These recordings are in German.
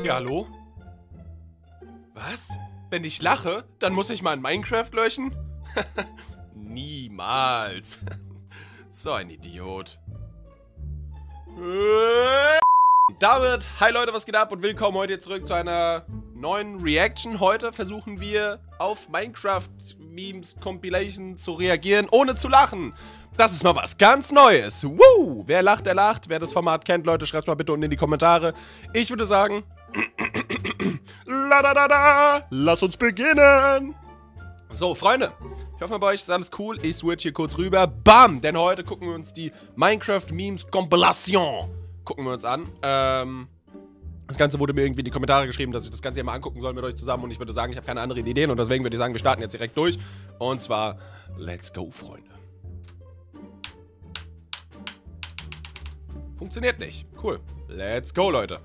Ja, hallo? Was? Wenn ich lache, dann muss ich mal in Minecraft löschen? Niemals. So ein Idiot. Damit, hi Leute, was geht ab und willkommen heute zurück zu einer neuen Reaction. Heute versuchen wir auf Minecraft-Memes-Compilation zu reagieren, ohne zu lachen. Das ist mal was ganz Neues. Woo! Wer lacht, der lacht. Wer das Format kennt, Leute, schreibt mal bitte unten in die Kommentare. Ich würde sagen, lass uns beginnen. So, Freunde, ich hoffe bei euch ist alles cool. Ich switch hier kurz rüber. Bam! Denn heute gucken wir uns die Minecraft-Memes-Compilation an. Das Ganze wurde mir irgendwie in die Kommentare geschrieben, dass ich das Ganze hier mal angucken soll mit euch zusammen. Und ich würde sagen, ich habe keine anderen Ideen. Und deswegen würde ich sagen, wir starten jetzt direkt durch. Und zwar, let's go, Freunde. Funktioniert nicht. Cool. Let's go, Leute.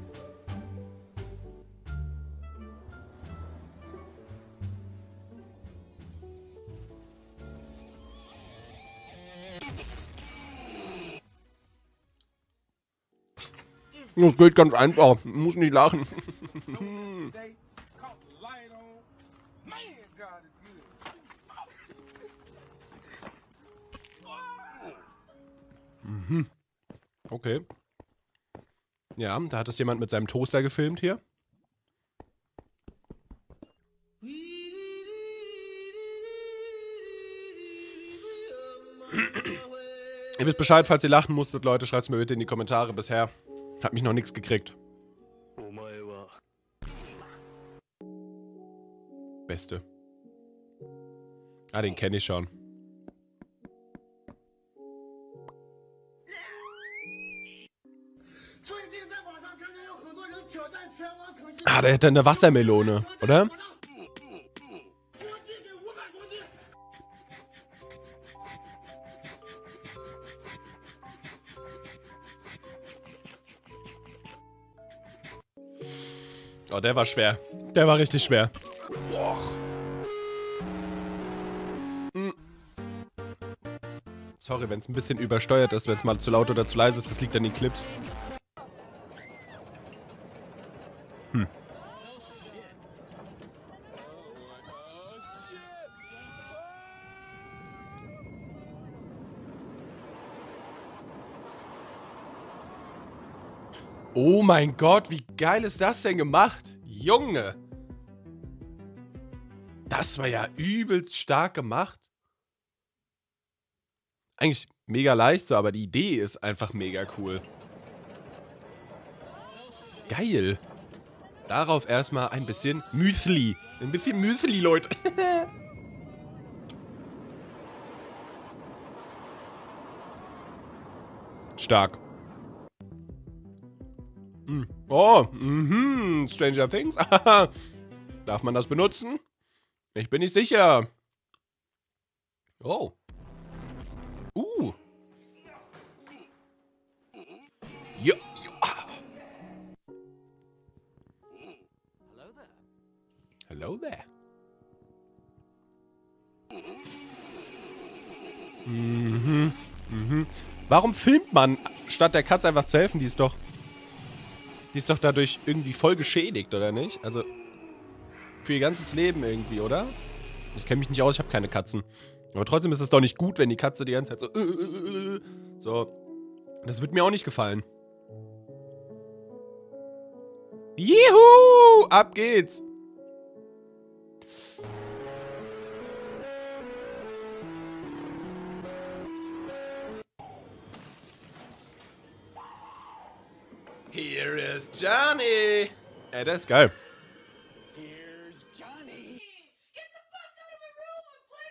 Das geht ganz einfach. Muss nicht lachen. Mhm. Okay. Ja, da hat es jemand mit seinem Toaster gefilmt hier. Ihr wisst Bescheid, falls ihr lachen musstet, Leute, schreibt es mir bitte in die Kommentare. Bisher hat mich noch nichts gekriegt. Beste. Ah, den kenne ich schon. Ah, der hätte eine Wassermelone, oder? Oh, der war schwer. Der war richtig schwer. Boah. Sorry, wenn es ein bisschen übersteuert ist, wenn es mal zu laut oder zu leise ist, das liegt an den Clips. Oh mein Gott, wie geil ist das denn gemacht? Junge! Das war ja übelst stark gemacht. Eigentlich mega leicht so, aber die Idee ist einfach mega cool. Geil. Darauf erstmal ein bisschen Müsli. Ein bisschen Müsli, Leute. Stark. Oh, Stranger Things. Darf man das benutzen? Ich bin nicht sicher. Oh. Ja. Hello there. Warum filmt man, statt der Katze einfach zu helfen? Die ist doch dadurch irgendwie voll geschädigt, oder nicht? Also, für ihr ganzes Leben irgendwie, oder? Ich kenne mich nicht aus, ich habe keine Katzen. Aber trotzdem ist es doch nicht gut, wenn die Katze die ganze Zeit so... So. Das wird mir auch nicht gefallen. Juhu! Ab geht's! Here is Johnny! Ey, der ist geil. Here's Johnny. Get the fuck out of my room and play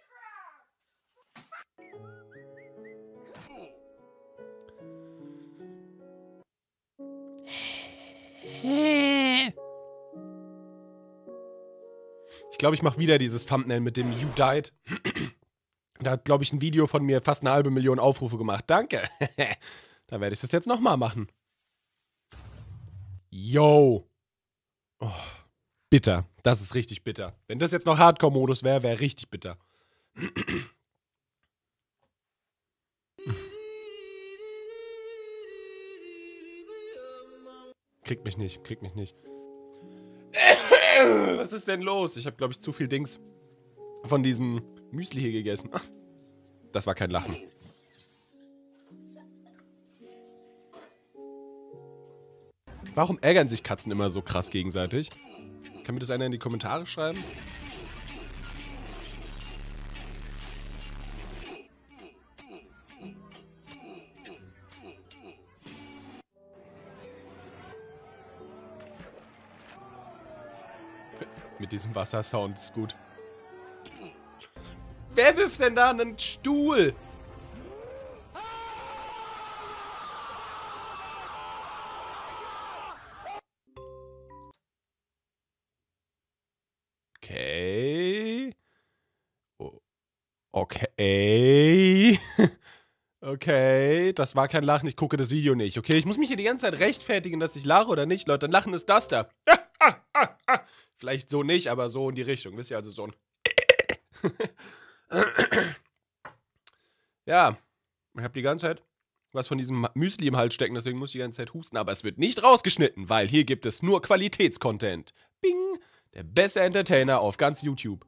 Minecraft! Ich glaube, ich mache wieder dieses Thumbnail mit dem You Died. Da hat, glaube ich, ein Video von mir fast 500.000 Aufrufe gemacht. Danke. Da werde ich das jetzt nochmal machen. Yo. Oh, bitter. Das ist richtig bitter. Wenn das jetzt noch Hardcore-Modus wäre, wäre richtig bitter. Kriegt mich nicht, kriegt mich nicht. Was ist denn los? Ich habe, glaube ich, zu viel Dings von diesem Müsli hier gegessen. Ah, das war kein Lachen. Warum ärgern sich Katzen immer so krass gegenseitig? Kann mir das einer in die Kommentare schreiben? Mit diesem Wassersound ist gut. Wer wirft denn da einen Stuhl? Okay. Okay. Okay, das war kein Lachen, ich gucke das Video nicht. Okay, ich muss mich hier die ganze Zeit rechtfertigen, dass ich lache oder nicht, Leute. Dann Lachen ist das da. Vielleicht so nicht, aber so in die Richtung. Wisst ihr, also so ein... Ja, ich habe die ganze Zeit was von diesem Müsli im Hals stecken, deswegen muss ich die ganze Zeit husten. Aber es wird nicht rausgeschnitten, weil hier gibt es nur Qualitätscontent. Bing! Der beste Entertainer auf ganz YouTube.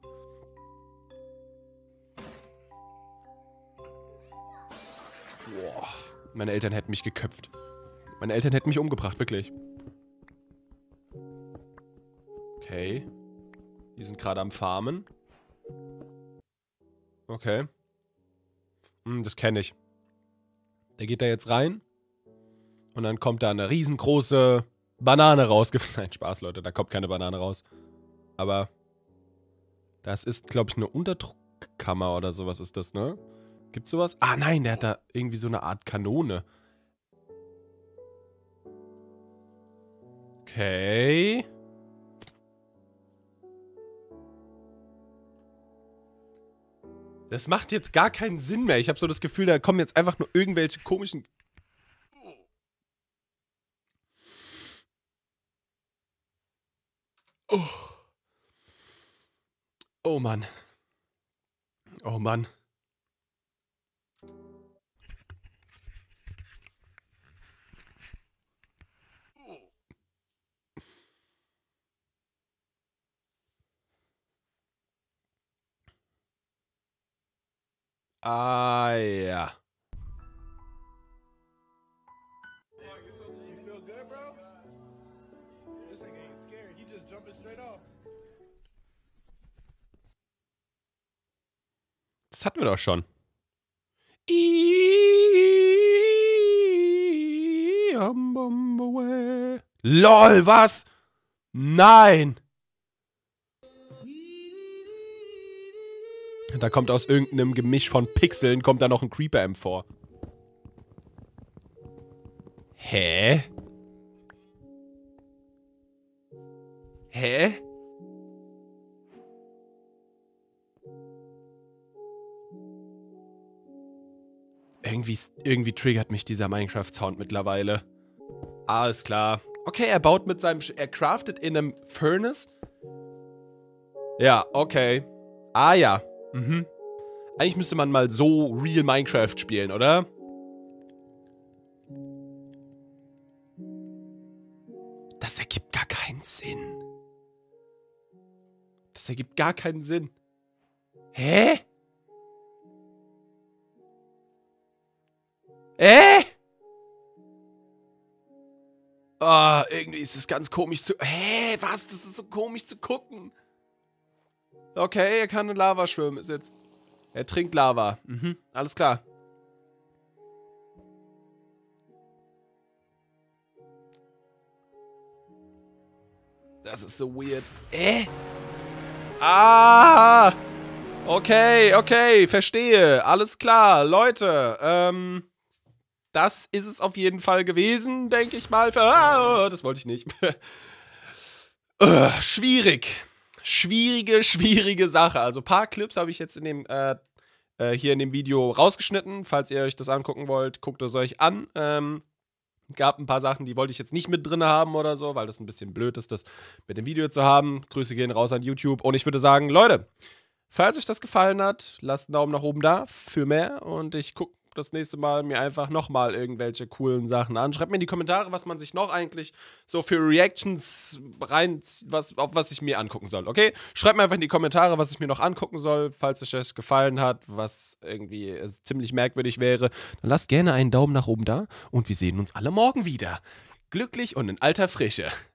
Boah, meine Eltern hätten mich geköpft. Meine Eltern hätten mich umgebracht, wirklich. Okay. Die sind gerade am Farmen. Okay. Das kenne ich. Der geht da jetzt rein. Und dann kommt da eine riesengroße Banane raus. Nein, Spaß, Leute. Da kommt keine Banane raus. Aber das ist, glaube ich, eine Unterdruckkammer oder sowas ist das, ne? Gibt's sowas? Ah, nein, der hat da irgendwie so eine Art Kanone. Okay. Das macht jetzt gar keinen Sinn mehr. Ich habe so das Gefühl, da kommen jetzt einfach nur irgendwelche komischen... Oh. Oh Mann. Oh Mann. Ah, ja. You feel good, bro? This nigga ain't scared. He just jumping straight off. Das hatten wir doch schon. LOL, was? Nein! Da kommt aus irgendeinem Gemisch von Pixeln, kommt da noch ein Creeper-M vor. Hä? Hä? Irgendwie triggert mich dieser Minecraft-Sound mittlerweile. Alles klar. Okay, er baut mit seinem... Er craftet in einem Furnace. Ja, okay. Ah ja. Mhm. Eigentlich müsste man mal so real Minecraft spielen, oder? Das ergibt gar keinen Sinn. Das ergibt gar keinen Sinn. Hä? Oh, irgendwie ist es ganz komisch zu... Hä? Was? Das ist so komisch zu gucken. Okay, er kann in Lava schwimmen. Ist jetzt... Er trinkt Lava. Mhm, alles klar. Das ist so weird. Ah! Okay, okay, verstehe. Alles klar, Leute. Das ist es auf jeden Fall gewesen, denke ich mal. Das wollte ich nicht. Schwierig. Schwierige Sache. Also ein paar Clips habe ich jetzt in dem, hier in dem Video rausgeschnitten. Falls ihr euch das angucken wollt, guckt es euch an. Gab ein paar Sachen, die wollte ich jetzt nicht mit drin haben oder so, weil das ein bisschen blöd ist, das mit dem Video zu haben. Grüße gehen raus an YouTube. Und ich würde sagen, Leute, falls euch das gefallen hat, lasst einen Daumen nach oben da für mehr. Und ich das nächste Mal mir einfach nochmal irgendwelche coolen Sachen an. Schreibt mir in die Kommentare, was man sich noch eigentlich so für Reactions auf was ich mir angucken soll, okay? Schreibt mir einfach in die Kommentare, was ich mir noch angucken soll, falls euch das gefallen hat, was irgendwie ziemlich merkwürdig wäre. Dann lasst gerne einen Daumen nach oben da und wir sehen uns alle morgen wieder. Glücklich und in alter Frische.